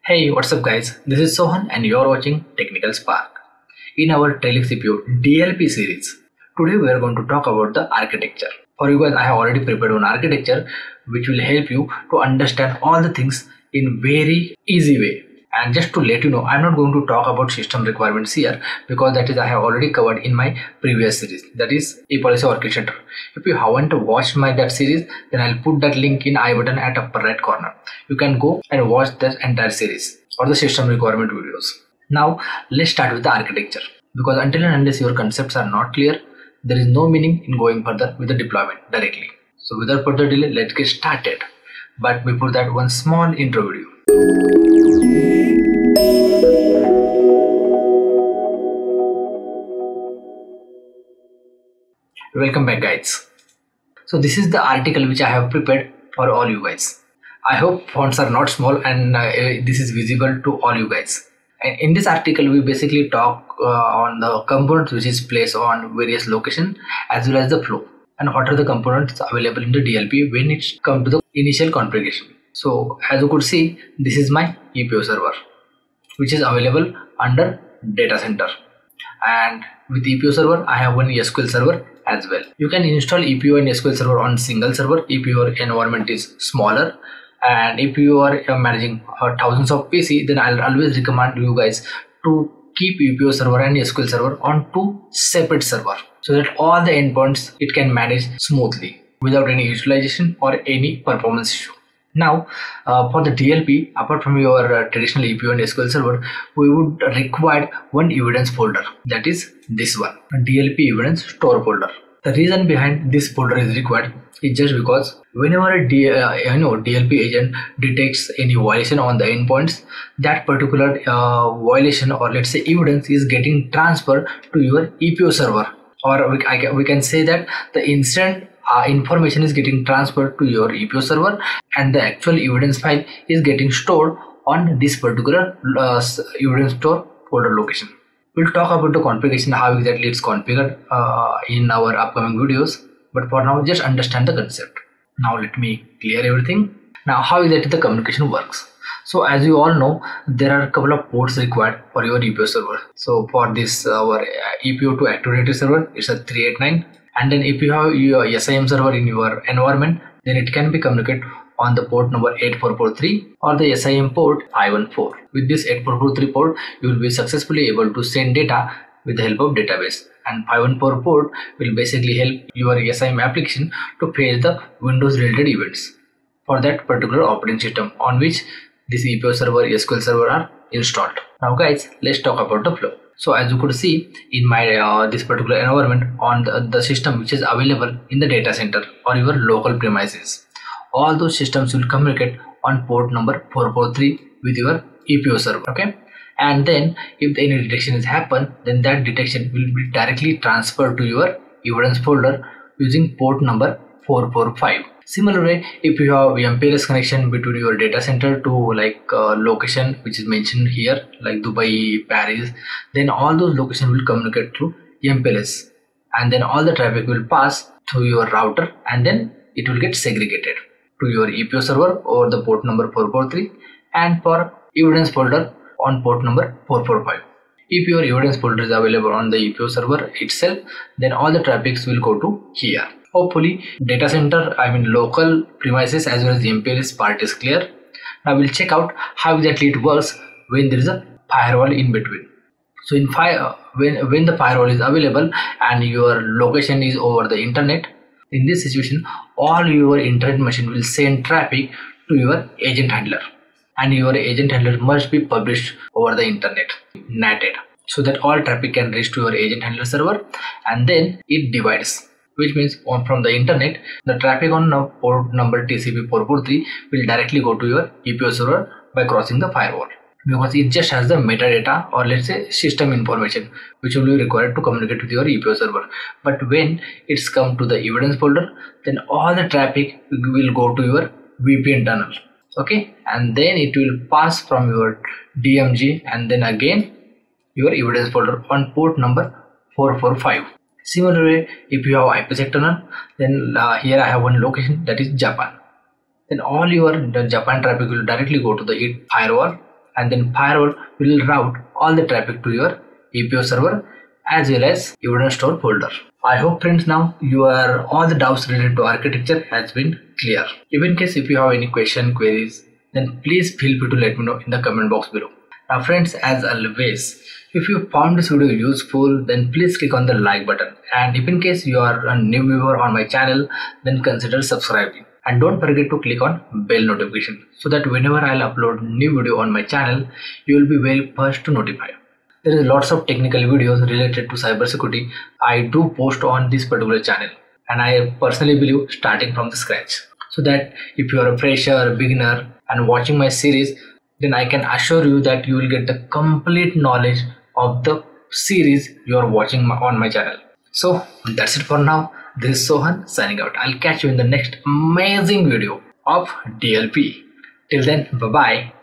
Hey, what's up guys? This is Sohan and you're watching Technical Spark. In our Trellix DLP series, today we are going to talk about the architecture. For you guys, I have already prepared one architecture which will help you to understand all the things in very easy way. And just to let you know, I'm not going to talk about system requirements here because that is I have already covered in my previous series, that is e-policy orchestrator. If you haven't watched that series, then I'll put that link in I button at upper right corner. You can go and watch the entire series or the system requirement videos. Now let's start with the architecture, because until and unless your concepts are not clear, there is no meaning in going further with the deployment directly. So without further delay, let's get started. But before that, one small intro video. Welcome back guys. So this is the article which I have prepared for all you guys. I hope fonts are not small and this is visible to all you guys. And in this article we basically talk on the components which is placed on various location as well as the flow, and what are the components available in the DLP when it's come to the initial configuration. So as you could see, this is my EPO server which is available under data center, and with EPO server I have one SQL server as well. You can install EPO and SQL server on single server if your environment is smaller, and if you are managing thousands of PC, then I'll always recommend you guys to keep EPO server and SQL server on two separate server, so that all the endpoints it can manage smoothly without any utilization or any performance issue. Now for the DLP, apart from your traditional EPO and SQL server, we would require one evidence folder, that is this one, a DLP evidence store folder. The reason behind this folder is required is just because whenever a DLP agent detects any violation on the endpoints, that particular violation, or let's say evidence, is getting transferred to your EPO server, or we can say that the incident information is getting transferred to your EPO server, and the actual evidence file is getting stored on this particular evidence store folder location. We'll talk about the configuration, how exactly it's configured in our upcoming videos, but for now just understand the concept. Now let me clear everything. Now how exactly the communication works. So as you all know, there are a couple of ports required for your EPO server. So for this our EPO to active server, it's a 389, and then if you have your SIM server in your environment, then it can be communicated on the port number 8443 or the SIM port 514. With this 8443 port, you will be successfully able to send data with the help of database, and 514 port will basically help your SIM application to fetch the Windows related events for that particular operating system on which this EPO server, SQL server are installed. Now guys, let's talk about the flow. So as you could see in my this particular environment on the system which is available in the data center or your local premises, all those systems will communicate on port number 443 with your EPO server. Okay, and then if any detection is happen, then that detection will be directly transferred to your evidence folder using port number 445. Similarly, if you have MPLS connection between your data center to location which is mentioned here like Dubai, Paris, then all those locations will communicate through MPLS, and then all the traffic will pass through your router, and then it will get segregated to your EPO server over the port number 443 and for evidence folder on port number 445. If your evidence folder is available on the EPO server itself, then all the traffics will go to here. Hopefully data center, local premises as well as the MPLS part is clear. Now we'll check out how exactly it works when there is a firewall in between. So in when the firewall is available and your location is over the internet, in this situation all your internet machine will send traffic to your agent handler, and your agent handler must be published over the internet, netted, so that all traffic can reach to your agent handler server, and then it divides, which means from the internet the traffic on port number TCP 443 will directly go to your EPO server by crossing the firewall, because it just has the metadata, or let's say system information, which will be required to communicate with your EPO server. But when it's come to the evidence folder, then all the traffic will go to your VPN tunnel. Okay, and then it will pass from your DMG and then again your evidence folder on port number 445. Similarly, if you have IPsec tunnel, then here I have one location, that is Japan. Then all your Japan traffic will directly go to the firewall, and then firewall will route all the traffic to your EPO server as well as evidence store folder. I hope friends now all the doubts related to architecture has been clear. Even in case if you have any queries, then please feel free to let me know in the comment box below. Now friends, as always, if you found this video useful, then please click on the like button, and if in case you are a new viewer on my channel, then consider subscribing, and don't forget to click on bell notification so that whenever I'll upload new video on my channel, you will be very first to notify. There is lots of technical videos related to cybersecurity I do post on this particular channel, and I personally believe starting from the scratch, so that if you are a fresher, beginner and watching my series, then I can assure you that you will get the complete knowledge of the series you are watching on my channel. So that's it for now. This is Sohan signing out. I'll catch you in the next amazing video of DLP. Till then, bye bye.